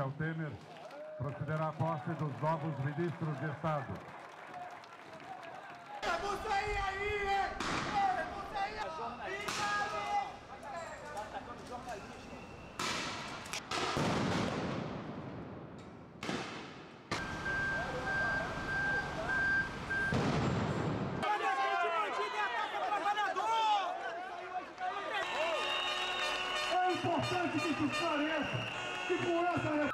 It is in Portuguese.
Michel Temer procederá à posse dos novos ministros de Estado. Você aí, hein? Você aí! Tá atacando jornalista. É importante que se esclareça que com essa